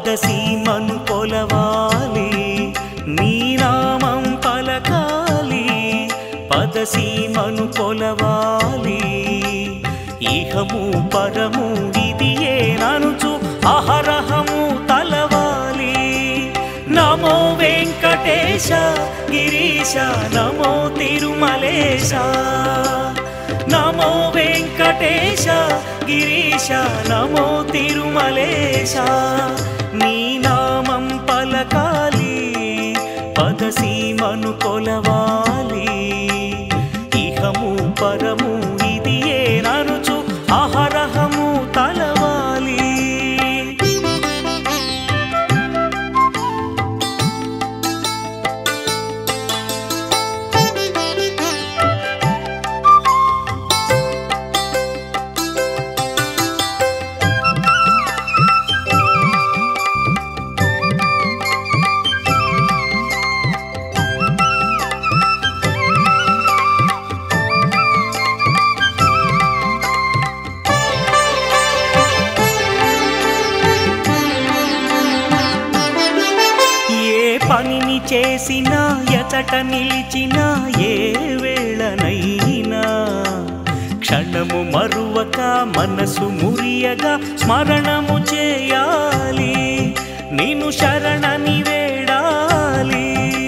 పదసీమను కొలవాలి నీ నామం పలకాలి పదసీమను కొలవాలి ఇహము పరము ఇదియే ననుచు అహరహము తలవాలి నమో వెంకటేశ గిరీశ నమో తిరుమలేశ నమో వెంకటేశ గిరీశ నమో తిరుమలేశ నీ నామం పలకాలి పదసీమను కొలవాలి ఇహము పరము ఇదియే ననుచు అహరహము తలవాలి పనిని చేసినా ఎచట నిలిచినా ఏ వేళనైనా క్షణము మరువక మనసు మురియగా స్మరణము చేయాలి నిన్ను శరణని వేడాలి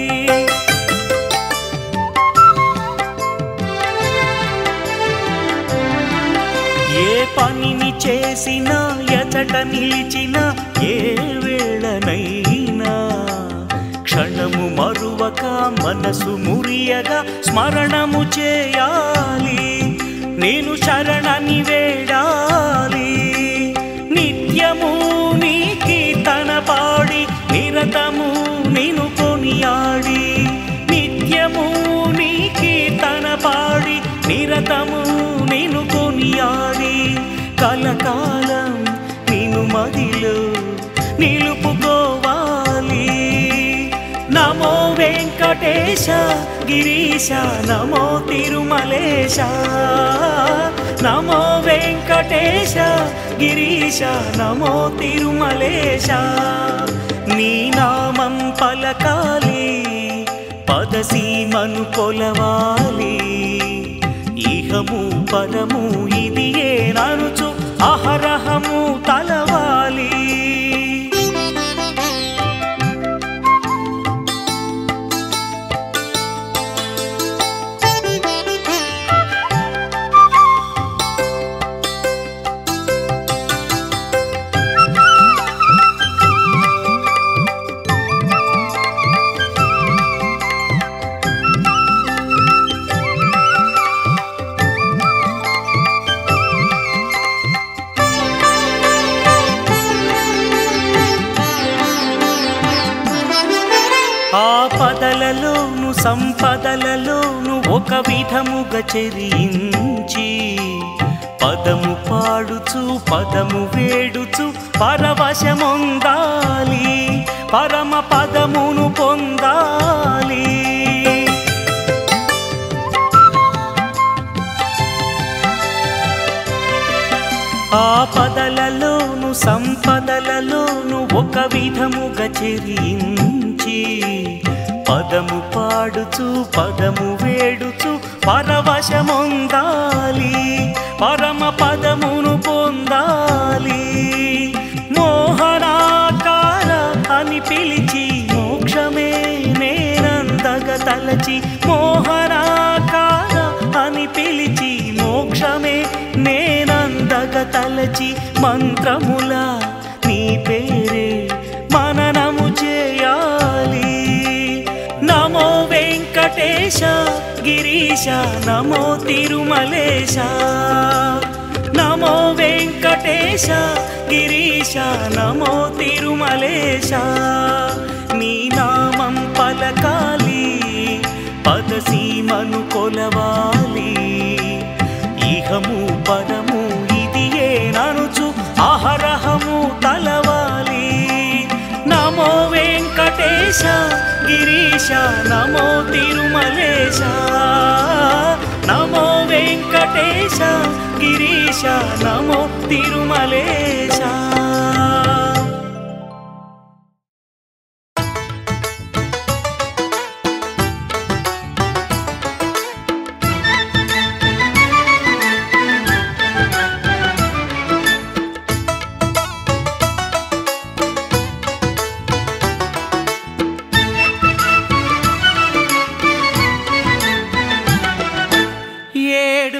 ఏ పనిని చేసినా ఎచట నిలిచినా ఏ వేళనైనా క్షణము మరువక మనసు మురియగా స్మరణము చేయాలి నేను శరణని వేడాలి నిత్యము నీ కీర్తన పాడి నిరతము నిన్ను కొనియాడి నిత్యము నీ కీర్తన పాడి నిరతము నిన్ను కొనియాడి కలకాలం నిన్ను మదిలో నిలుపుకోవాలి నమో వెంకటేశ గిరీశ నమో తిరుమలేశ నమో వెంకటేశ గిరీశ నమో తిరుమలేశ నీ నామం పలకాలి పదసీమను కొలవాలి ఇహము పరము ఇదియే ననుచు అహరహము తలవాలి ఆపదలలోను సంపదలలోను ఒక విధముగా చెరించి పదము పాడుచు పదము వేడుచు పరవశముందాలి పరమ పదమును పొందాలి ఆపదలలోను సంపదలలోను ఒక విధముగా చెరించి పదము పాడుచు పదము వేడుచు పరవశముందాలి పరమ పదమును పొందాలి మోహనాకార అని పిలిచి మోక్షమే నేనందగా తలచి మోహనాకార అని పిలిచి మోక్షమే నేనందగా తలచి మంత్రముల నీ పేరే మననము చేయాలి నమో వెంకటేశ గిరీశ నమో తిరుమలేశ నమో వెంకటేశ గిరీశ నమో తిరుమలేశ నీ నామం పలకాలి పదసీమను కొలవాలి ఇహము పరము ఇదియే ననుచు అహరహము తలవాలి నమో వెంకటేశ గిరీశ నమో తిరుమలేశ నమో వెంకటేశ గిరీశ నమో తిరుమలేశ।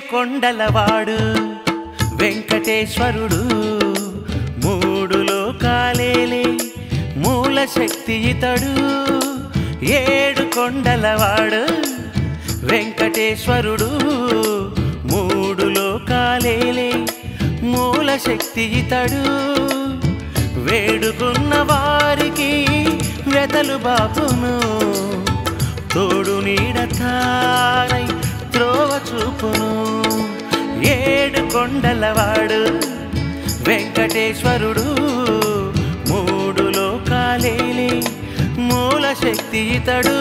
కొండలవాడు వెంకటేశ్వరుడు మూడు లోకాలేలే మూల శక్తి ఇతడు ఏడు కొండలవాడు వెంకటేశ్వరుడు మూడు లోకాలేలే మూల శక్తి ఇతడు వేడుకున్న వారికి వెతలు బాపును తోడు నీడతానై త్రోవ చూపును ఏడు కొండలవాడు వెంకటేశ్వరుడు మూడు లోకాలేలే మూల శక్తి ఇతడు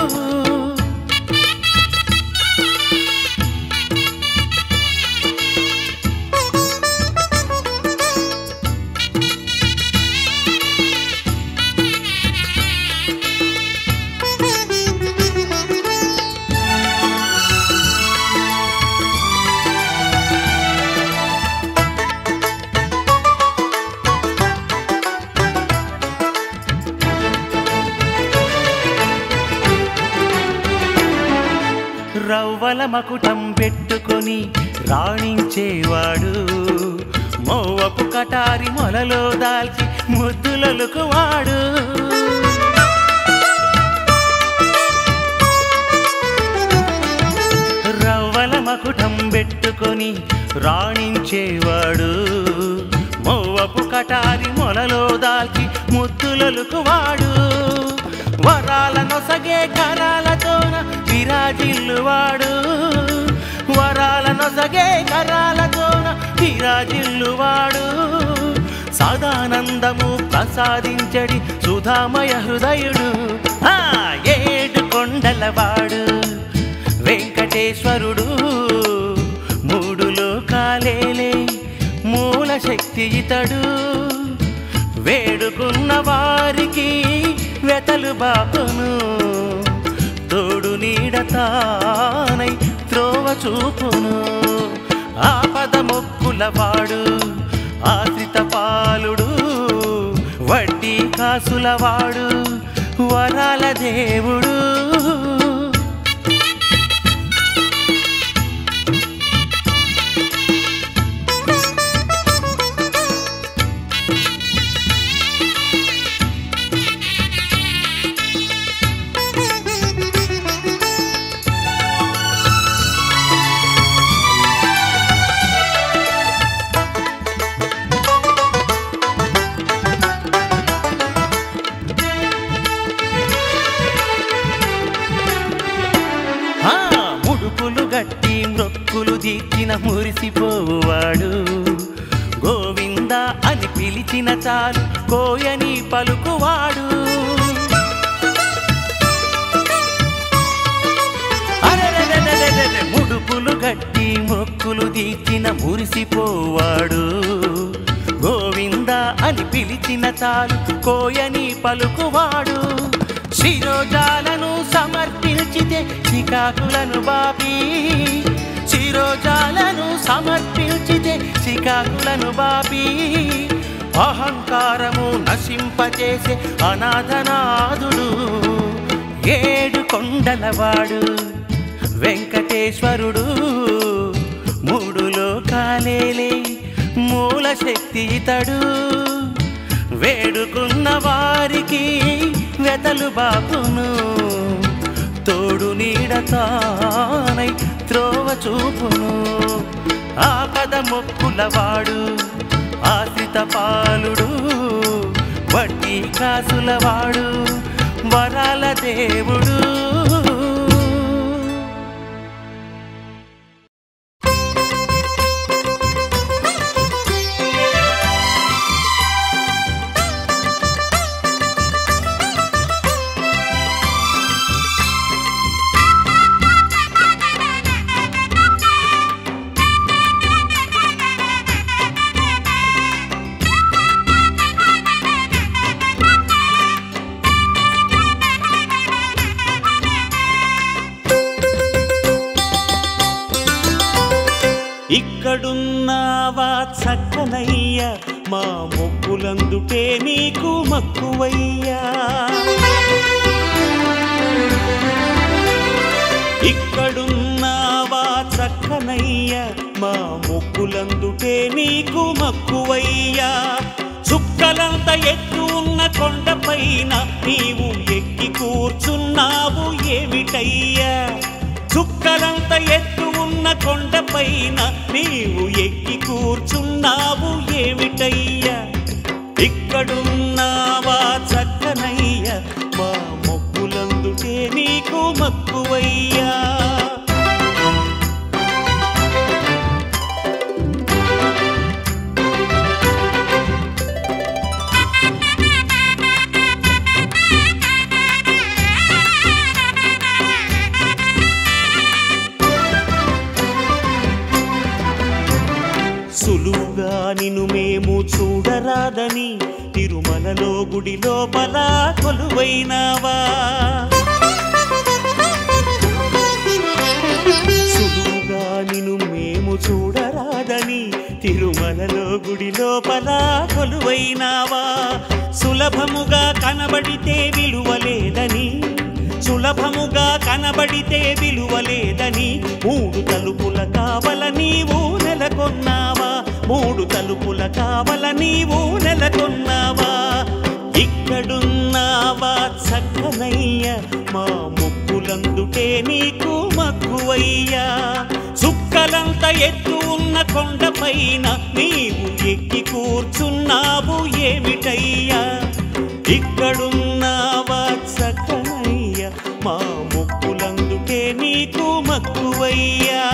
రవ్వల మకుటం పెట్టుకొని రాణించేవాడు మోవపు కటారి మొలలో దాల్చి ముద్దులొలుకువాడు రవ్వల మకుటం పెట్టుకొని రాణించేవాడు మోవపు కటారి మొలలో దాల్చి ముద్దులొలుకువాడు వరాల నొసగే కరాలతోన విరాజిల్లువాడు వరాల నొసగే కరాలతోన విరాజిల్లువాడు సదానందము ప్రసాదించడి సుధామయ హృదయుడు ఏడు కొండలవాడు వెంకటేశ్వరుడు మూడు లోకాలేలే మూల శక్తి ఇతడు వేడుకున్న వారికి వెతలు బాపును తోడు నీడతానై త్రోవ చూపును ఆపద మొక్కులవాడు ఆశ్రిత పాలుడు వడ్డీ కాసులవాడు వరాల దేవుడు గట్టి మ్రొక్కులు తీర్చిన మురిసిపోవాడు గోవింద అని పిలిచిన చాలు కోయని పలుకువాడు ముడుపులు గట్టి మొక్కులు తీర్చిన మురిసిపోవాడు గోవింద అని పిలిచిన చాలు కోయని పలుకువాడు శిరోజాలను సమర్పించితే చికాకులను బాపి శిరోజాలను సమర్పించితే చికాకులను బాపి అహంకారము నశింపచేసే అనాథనాథుడు ఏడు కొండలవాడు వెంకటేశ్వరుడు మూడు లోకాలేలే మూల శక్తి ఇతడు వేడుకున్న వారికి వెతలు బాపును తోడు నీడతానై త్రోవ చూపును ఆపద మొక్కులవాడు ఆశ్రిత పాలుడు వడ్డీ కాసులవాడు వరాల దేవుడు ఇక్కడున్నావా చక్కనయ్యా మా మొక్కులందుకే నీకు మక్కువయ్యా ఇక్కడున్నావా చక్కనయ్యా మొక్కులందుకే నీకు మక్కువయ్యా చుక్కలంత ఎత్తు ఉన్న కొండపైన నీవు ఎక్కి కూర్చున్నావు ఏమిటయ్యా చుక్కలంత ఎత్తు ఉన్న కొండపైన నీవు ఎక్కి కూర్చున్నావు ఏమిటయ్యా ఇక్కడున్నావా చక్కనయ్య మా మొక్కులందుకే నీకు మక్కువయ్యా సులువుగా నిన్ను మేము చూడరాదని తిరుమలలో గుడి లోపల కొలువైనావా సులువుగా నిన్ను మేము చూడరాదని తిరుమలలో గుడి లోపల కొలువైనావా సులభముగా కనబడితే విలువలేదని సులభముగా కనబడితే విలువలేదని మూడు తలుపుల కావల నీవు నెలకొన్నావా మూడు తలుపుల కావల నీవు నెలకొన్నావా ఇక్కడున్నావా చక్కనయ్య మా మొక్కులందుకే నీకు మక్కువయ్యా చుక్కలంత ఎత్తు ఉన్న కొండపైన నీవు ఎక్కి కూర్చున్నావు ఏమిటయ్యా ఇక్కడున్నావా చక్కనయ్య మా మొక్కులందుకే నీకు మక్కువయ్యా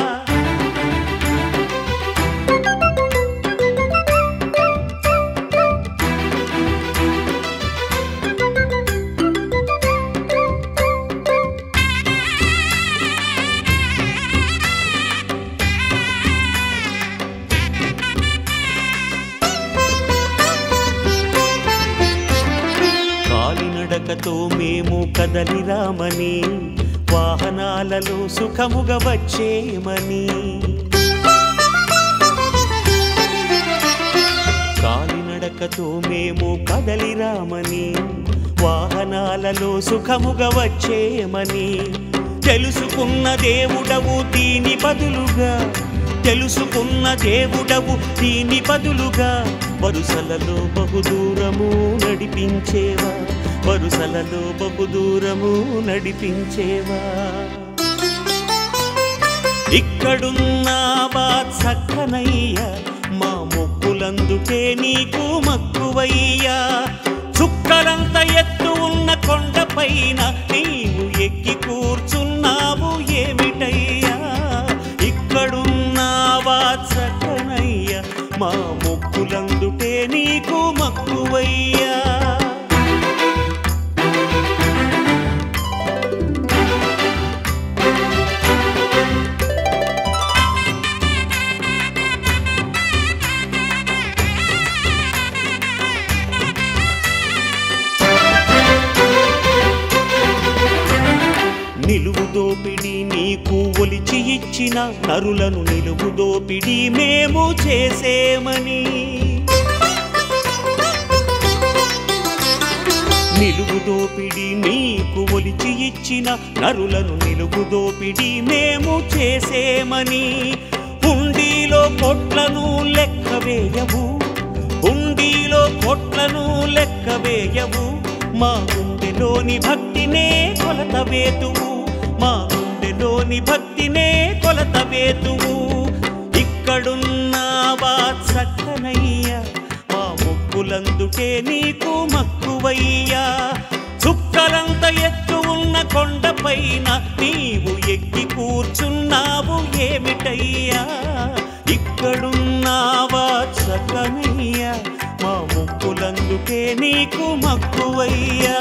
కాలినడకతో మేము కదలిరామని వాహనాలలో సుఖముగా వచ్చేమని కాలినడకతో మేము కదలిరామని వాహనాలలో సుఖముగా వచ్చేమని తెలుసుకున్న దేవుడవు దీని బదులుగా తెలుసుకున్న దేవుడవు దీని బదులుగా వరుసలలో బహుదూరము నడిపించేవా వరుసలలో బహుదూరము నడిపించేవా ఇక్కడున్నావా చక్కనయ్య మా మొక్కులందుకే నీకు మక్కువయ్యా చుక్కలంత ఎత్తు ఉన్న కొండపైన నీవు ఎక్కి కూర్చున్నావు ఏమిటయ్యా ఇక్కడున్నావా చక్కనయ్య మా మొక్కులందుకే నీకు మక్కువయ్యా నిలువు దోపిడి నీకు ఒలిచి ఇచ్చిన నరులను నిలువు దోపిడి మేము చేసేమని నిలువు దోపిడి నీకు ఒలిచి ఇచ్చిన నరులను నిలువు దోపిడి మేము చేసేమని హుండీలో కొట్లను లెక్క వేయవు హుండీలో కొట్లను లెక్క వేయవు మా గుండెలోని భక్తినే కొలత వేతువు మా గుండెలోని భక్తినే కొలత వేతువు ఇక్కడున్నావా చక్కనయ్య మా మొక్కులందుకే నీకు మక్కువయ్యా చుక్కలంత ఎత్తు ఉన్న కొండపైన నీవు ఎక్కి కూర్చున్నావు ఏమిటయ్యా ఇక్కడున్నావా చక్కనయ్య మా మొక్కులందుకే నీకు మక్కువయ్యా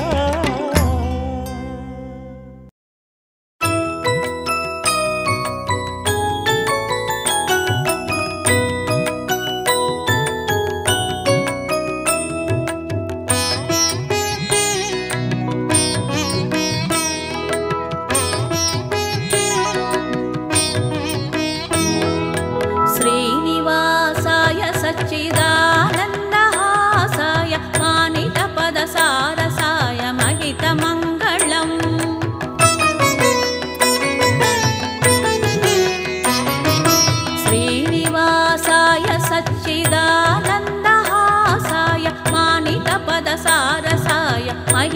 శ్రీనివాసాయ సచ్చిదానందహాసాయ మానిత పద సారసాయ మహి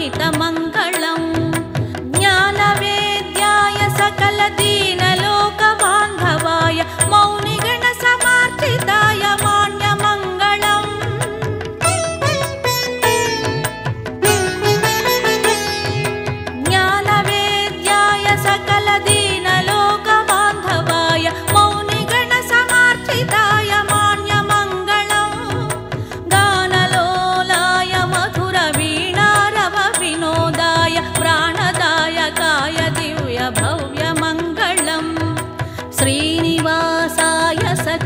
महितमङ्गलम् ज्ञानवेद्याय सकल दीनलोकबान्धवाय मौनिगणसमार्चिताय मान्यमङ्गलम् ज्ञानवेद्याय सकल दीनलोकबान्धवाय मौनिगणसमार्चिताय मान्यमङ्गलम् गानलोलाय मधुरवीणारवविनोदाय प्राणदायकाय दिव्यभव्यमङ्गलम् श्रीनिवासाय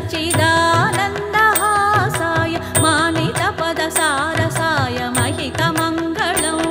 सच्चिदानन्दहासाय मानितपदसारसाय महितमङ्गलम्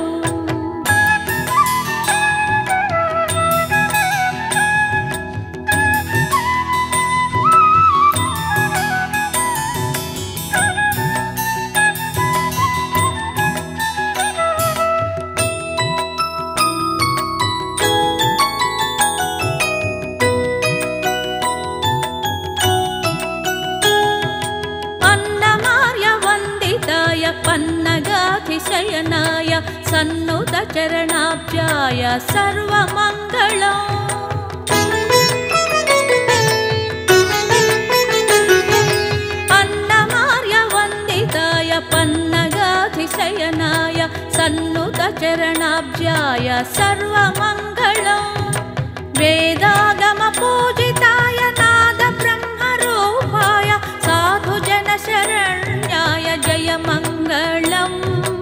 अन्नमार्यवन्दिताय पन्नगाधिशयनाय सन्नुतचरणाब्जाय सर्वमङ्गलम् अन्नमार्यवन्दिताय पन्नगाधिशयनाय सन्नुतचरणाब्जाय सर्वमङ्गलम् वेदागमपूजिताय नादब्रह्मरूपाय साधुजनशरण्याय जयमङ्गलम्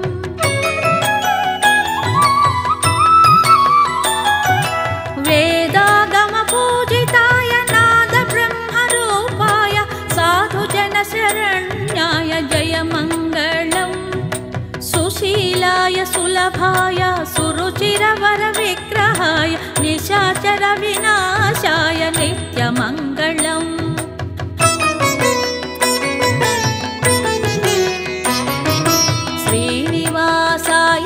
वेदागमपूजिताय नादब्रह्मरूपाय साधुजनशरण्याय जयमङ्गलम् सुशीलाय सुलभाय सुरुचिरवरविग्रहाय निशाचरविनाशाय नित्यमङ्गलम् श्रीनिवासाय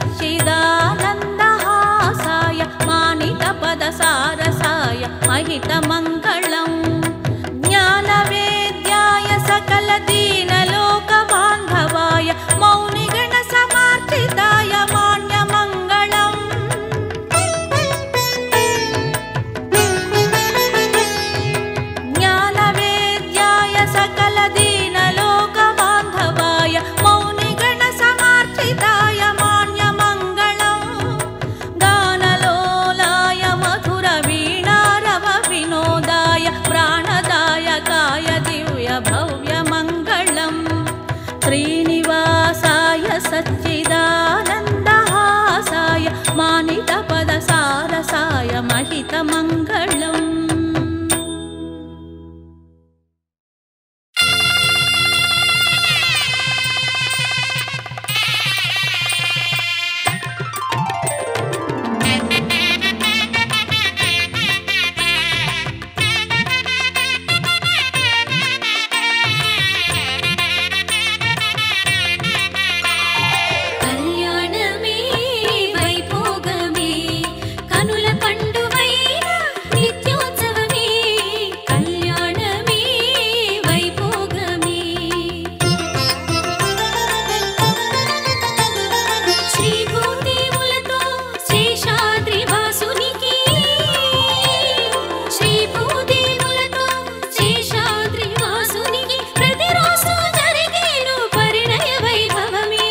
सच्चिदानन्दहासाय मानितपदसारसाय महितमङ्गलम् ज्ञानवेद्याय सकल दीनलोकबान्धवाय मौनिगणसमार्चिताय मान्यमङ्गलम् ज्ञानवेद्याय सकल दीनलोकबान्धवाय मौनिगणसमार्चिताय मान्यमङ्गलम् गानलोलाय मधुरवीणारवविनोदाय प्राणदायकाय दिव्यभव्यमङ्गलम् श्रीनिवासाय सच्चिदानन्दहासाय मानितपदसारसाय महितमङ्गलम् కళ్యాణమే వైభోగమే కనుల పండువైన నిత్యోత్సవమే కళ్యాణమే వైభోగమే శ్రీభూదేవులతో శేషాద్రి వాసునికి శ్రీభూదేవులతో శేషాద్రి వాసునికి ప్రతిరోజు జరిగేను పరిణయ వైభవమే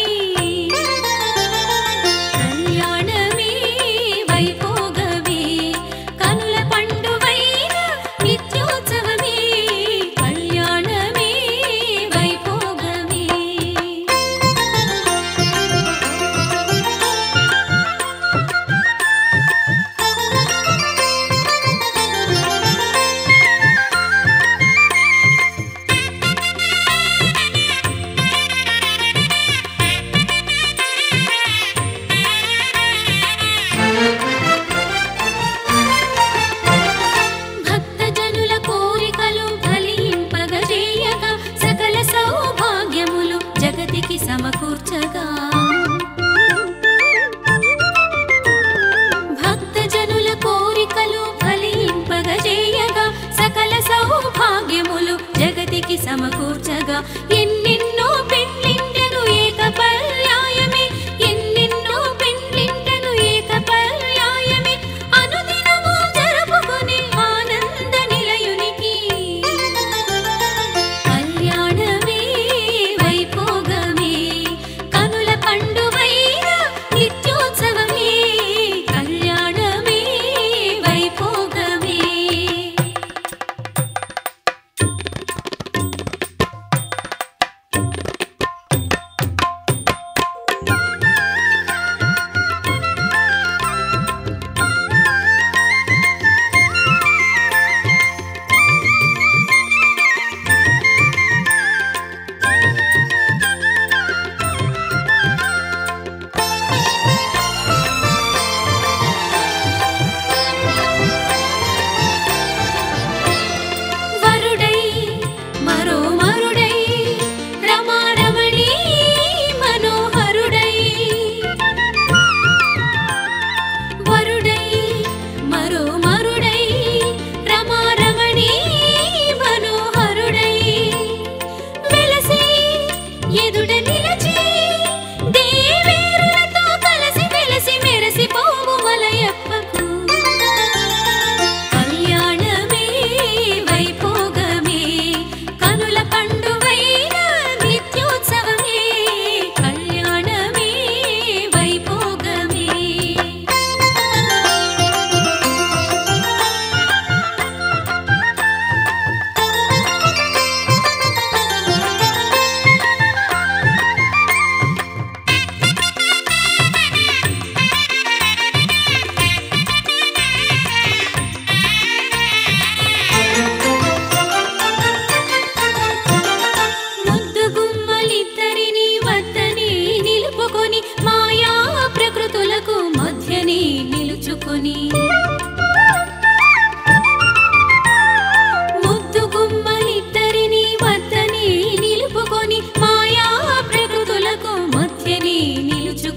కళ్యాణమే వైభోగమే కనుల పండువైన నిత్యోత్సవమే కళ్యాణమే వైభోగమే భక్తజనుల కోరికలు ఫలింపగజేయగా సకల సౌభాగ్యములు జగతికి సమకూర్చగా భక్తజనుల కోరికలు ఫలింపగజేయగా సకల సౌభాగ్యములు జగతికి సమకూర్చగా ఎన్నెన్నో పెళ్ళిండెను ఏక పర్యాయమే ఎన్నెన్నో పెళ్ళి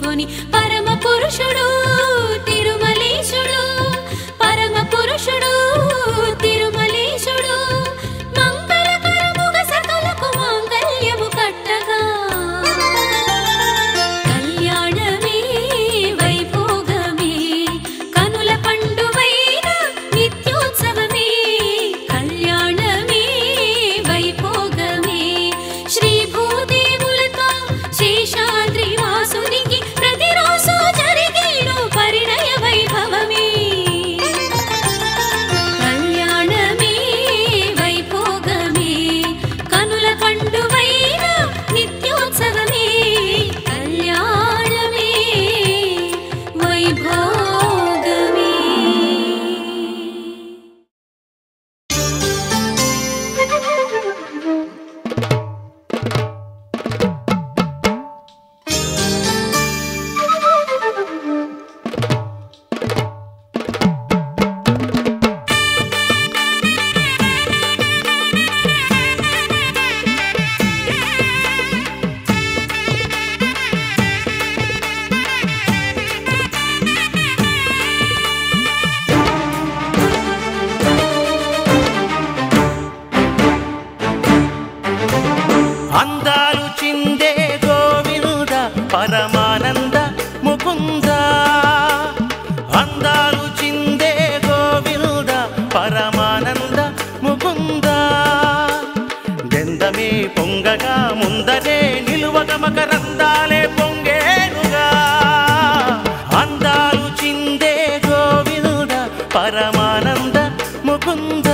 పుచ్చుకొని పరమ పురుషుడు తిరుమలేశుడు పరమ పురుషుడు తిరుమలేశుడు మంగళకరముగ సకలకు మాంగళ్యము కట్టగా కళ్యాణమే వైభోగమే కనుల పండువైన నిత్యోత్సవమే కళ్యాణమే వైభోగమే శ్రీ భూదేవులతో శేషాద్రి వాసునికి ప్రతిరోజు జరిగేను పరిణయ వైభవమే కళ్యాణమే వైభోగమే కనుల పండువైన నిత్యోత్సవమే కళ్యాణమే వైభోగమే అందాలు చిందే గోవింద పరమానంద ముకుంద అందాలు చిందే గోవింద పరమానంద ముకుంద దెందమే పొంగగా ముందరే నిలువగ మకరందాలే పొంగేనుగా అందాలు చిందే గోవింద పరమానంద ముకుంద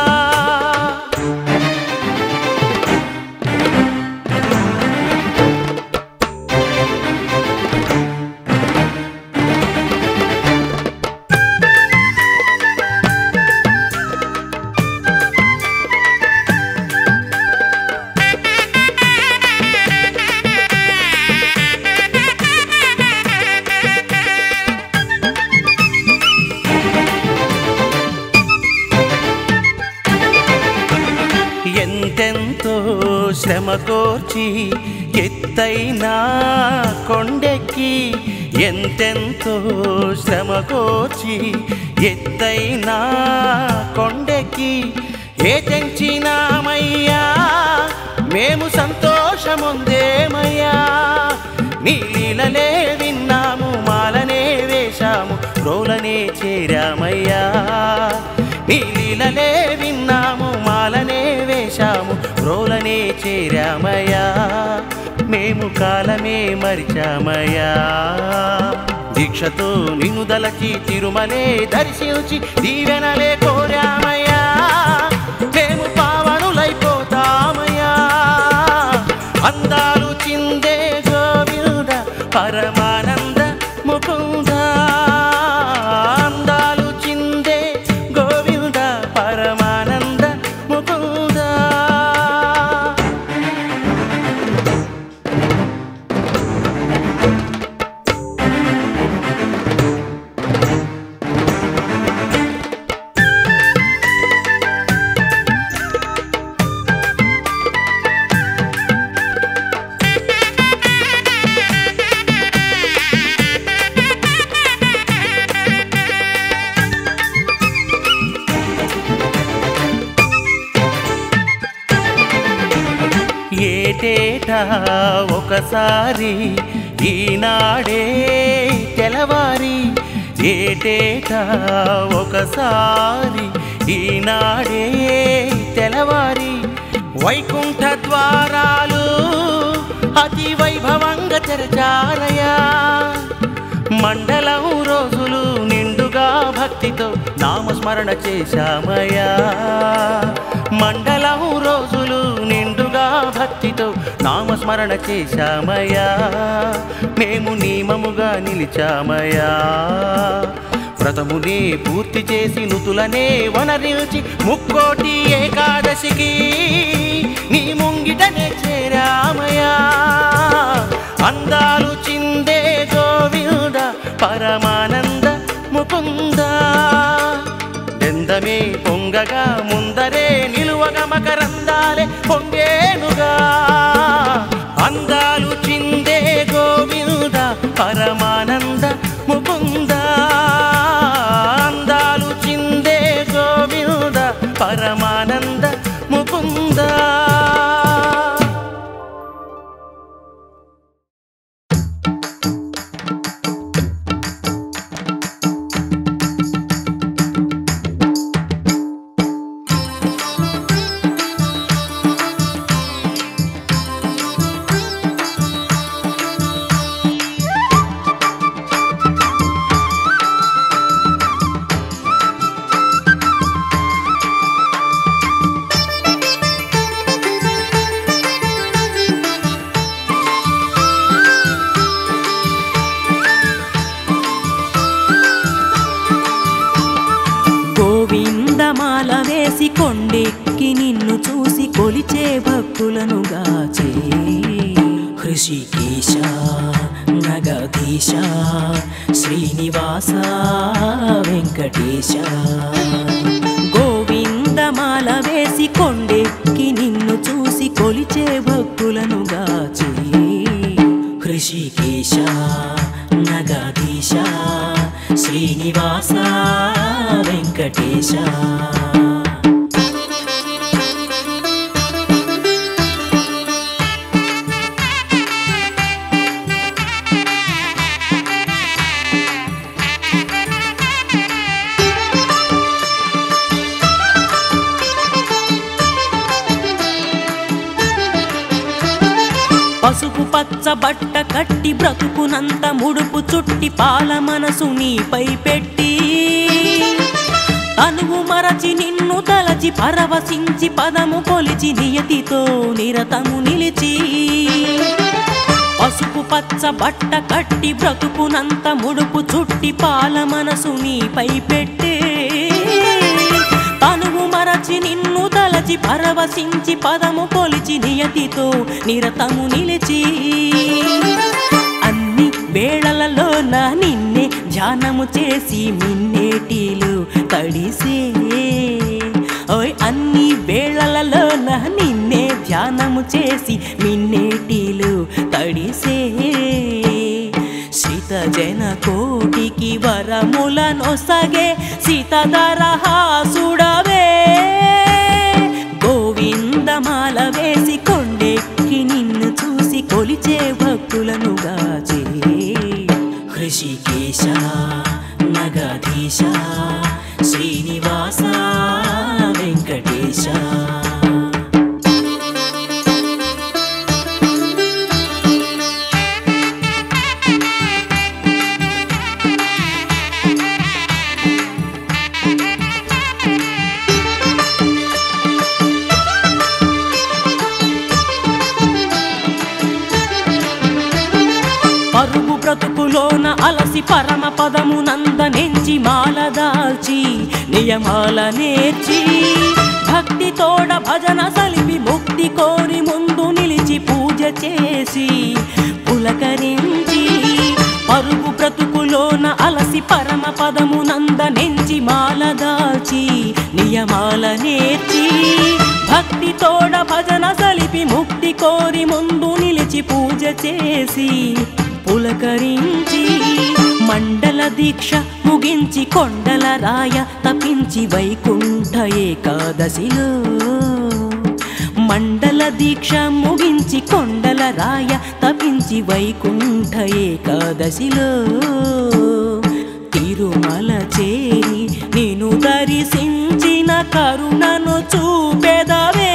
ఎంతెంతో శ్రమ కోర్చి ఎత్తైన కొండెక్కి ఎంతెంతో శ్రమ కోర్చి ఎత్తైన కొండెక్కి ఏ తెంచినామయ్యా మేము సంతోషముందేమయ్యా నీ లీలలే విన్నాము మాలనే వేశాము రోలనే చేరామయ్యా నీ లీలలే విన్నాము మాలనే వేశాము రోలనే చేరామయ్యా మేము కాలమే మరిచామయ్యా దీక్షతో నిన్ను దలచి తిరుమలే దర్శించి దీవెనలే కోరామయ్యా మేము పావనులైపోతామయ్యా అందాలు చిందే గోవింద పరమానంద ముకుంద అందాలు చిందే గోవింద పరమానంద ముకుంద ఏటేటా ఒకసారి ఈనాడే తెలవారి ఏటేటా ఒకసారి ఈనాడే తెలవారి వైకుంఠ ద్వారాలు అతి వైభవంగా తెరచారయా మండలం రోజులు నిండుగా భక్తితో నామస్మరణ చేశామయ్యా మండలం రోజులు నిండుగా భక్తితో నామస్మరణ చేశామయ్యా మేము నియమముగా నిలిచామయ్యా వ్రతమునే పూర్తి చేసి నుతులనే వనరించి ముక్కోటి ఏకాదశికి నీ ముంగిటనే చేరామయ్యా అందాలు చిందే గోవింద పరమానంద ముకుంద దెందమే పొంగగా ముందరే నిలువగ మకరందాలే పొంగేనుగా అందాలు చిందే గోవింద పరమానంద ముకుంద అందాలు చిందే గోవింద పరమానంద ముకుంద గోవిందమాల వేసి కొండెక్కి నిన్ను చూసి కొలిచే భక్తులను గాచే హృషికేశ నగధీశ శ్రీనివాస వెంకటేశ గోవిందమాల వేసి కొండెక్కి నిన్ను చూసి కొలిచే భక్తులను గాచే హృషికేశ నగధీశ శ్రీనివాస వెంకటేశ పసుపు పచ్చ బట్ట కట్టి బ్రతుకునంత ముడుపు చుట్టి పాల మనసు నీపై పెట్టి తనువు మరచి నిన్ను తలచి పరవశించి పదము కొలిచి నియతితో నిరతము నిలిచి పసుపు పచ్చ బట్ట కట్టి బ్రతుకునంత ముడుపు చుట్టి పాల మనసు నీపై పెట్టి తనువు మరచి నిన్ను తలచి పరవశించి పదము కొలిచి నియతితో నిరతము నిలిచి అన్ని వేళలలో నా నిన్నే ధ్యానము చేసి మిన్నేటిలు తడిసే ఓయ్ అన్ని వేళలలో నా నిన్నే ధ్యానము చేసి మిన్నేటిలు తడిసే సీత జన కోటికి వరములనొసగే సీతధరహాసుడవే గోవిందమాల వేసి కొండెక్కి నిన్ను చూసి కొలిచే భక్తులను గాచే హృషికేశ నగధీశ శ్రీనివాస వెంకటేశ పరుగు బ్రతుకులోన అలసి పరమ పదమునందనెంచి మాల దాల్చి నియమాల నేర్చి భక్తి తోడ భజన సలిపి ముక్తి కోరి ముందు నిలిచి పూజ చేసి పులకరించి పరుగు బ్రతుకులోన అలసి పరమ పదమునందనెంచి మాల దాల్చి నియమాల నేర్చి భక్తి తోడ భజన సలిపి ముక్తి కోరి ముందు నిలిచి పూజ చేసి పులకరించి మండల దీక్ష ముగించి కొండల రాయ తపించి వైకుంఠ ఏకాదశిలో మండల దీక్ష ముగించి కొండల రాయ తపించి వైకుంఠ ఏకాదశిలో తిరుమల చేరి నేను దర్శించిన కరుణను చూపెదవే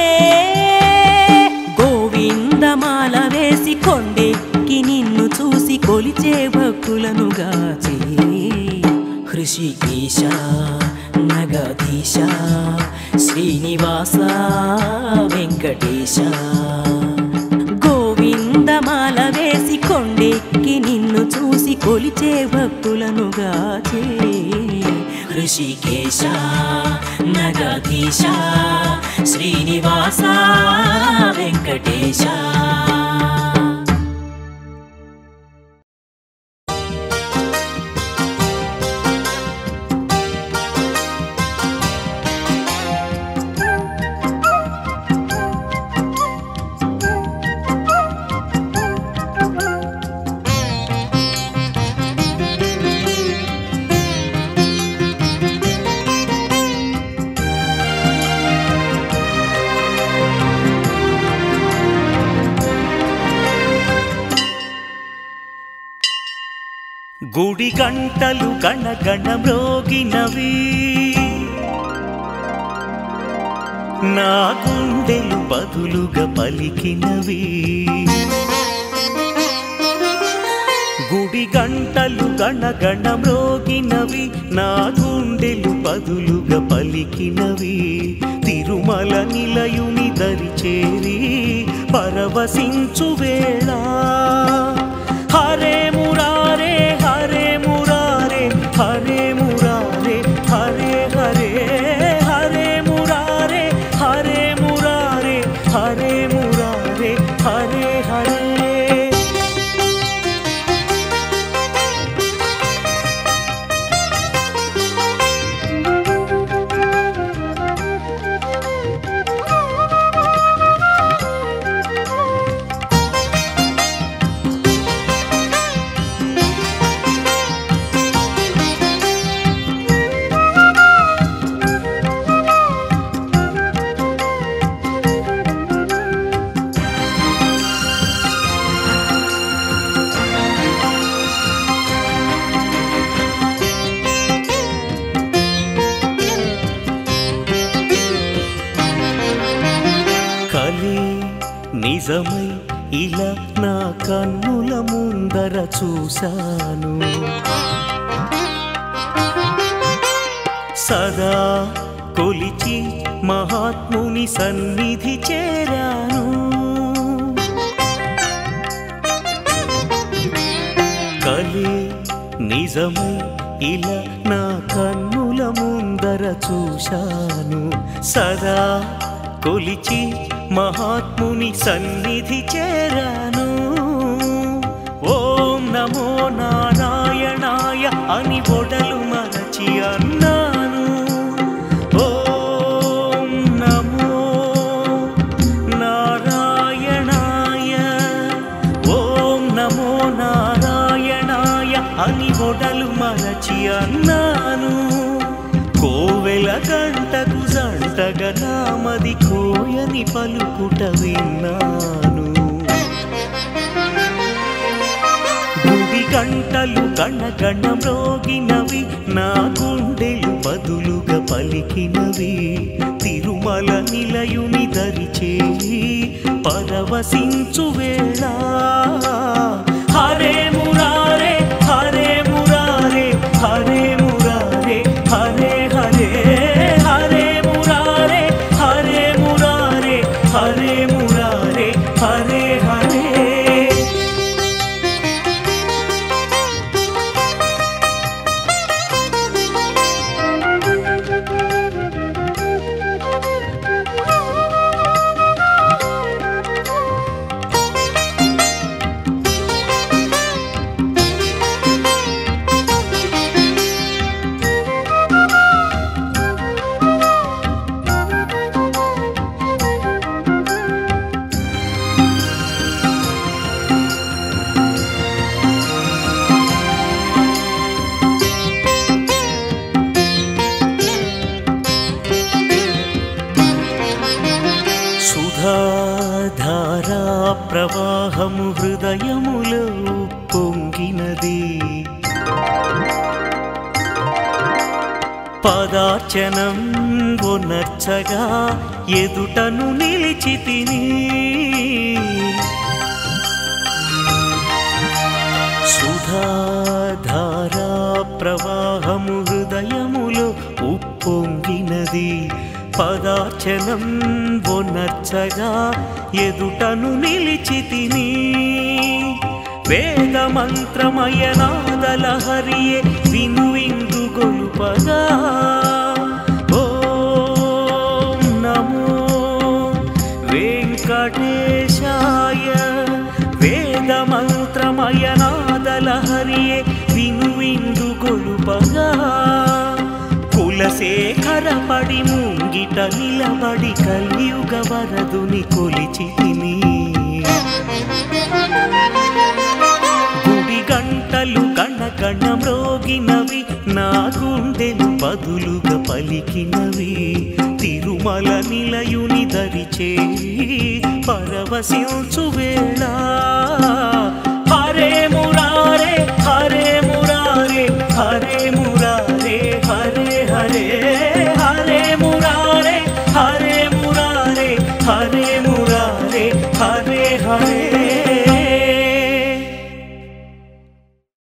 గోవిందమాల వేసి కొండెక్కి నిన్ను చూసి కొలిచే భక్తులను గాచే హృషికేశ నగధీశ శ్రీనివాస వెంకటేశ గోవిందమాల వేసి కొండెక్కి నిన్ను చూసి కొలిచే భక్తులను గాచే హృషికేశ నగధీశ శ్రీనివాస వెంకటేశ గుడి గంటలు గణగణ మ్రోగినవి నా గుండెలు బదులుగా పలికినవి గుడి గంటలు గణగణ మ్రోగినవి నా గుండెలు బదులుగా పలికినవి తిరుమల నిలయుని దరి చేరి పరవశించు వేళ హరే మురారే హరే మురారే హరే మురారే హరే హరే హరే మురారే హరే మురారే హరే మురారే హరే హరే నిజమై ఇలా నా కన్నుల ముందర చూశాను సదా కొలిచి మహాత్ముని సన్నిధి చేరాను కలి నిజమై ఇలా నా కన్నుల ముందర చూశాను సదా కొలిచి మహాత్ముని సన్నిధి చేరాను ఓం నమో నారాయణాయ అని ఒడలు మరచి అన్నాను ఓం నమో నారాయణాయ ఓం నమో నారాయణాయ అని ఒడలు మరచి అన్నాను కోవెల గంటకు జంటగా నామది కోయని పలుకుట విన్నాను గుడి గంటలు గణగణ మ్రోగినవి నా గుండెలు బదులుగా పలికినవి తిరుమల నిలయుని దరి చేరి పరవశించు వేళ హరే మురారే హరే మురారే హరే మురారే హరే హరే హరే మురారే హరే మురారే హరే మురారే హరే హరే సుధాధారా ప్రవాహము హృదయములో పొంగినది పదార్చనం ఒనర్చగా ఎదుటను నిలిచి తిని సుధాధారా ప్రవాహము హృదయములో ఉప్పొంగినది పదార్చనం ఒనర్చగా ఎదుటను నిలిచి తిని వేద మంత్రమయ నాదలహరియే వినువిందు గొలుపగా ఓం నమో వెంకటేశాయ వేద మంత్రమయ నాదలహరియే వినువిందు గొలుపగా కులశేఖర పడి ముంగిట నిలబడి కలియుగ వరదుని కొలిచి తిని గుడి గంటలు గణగణ మ్రోగినవి నా గుండెలు బదులుగా పలికినవి తిరుమల నిలయుని దరి చేరి పరవశించు వేళ హరే మురారే హరే మురారే हरे मुरारे हरे हरे हरे मुरारे हरे मुरारे हरे मुरारे हरे हरे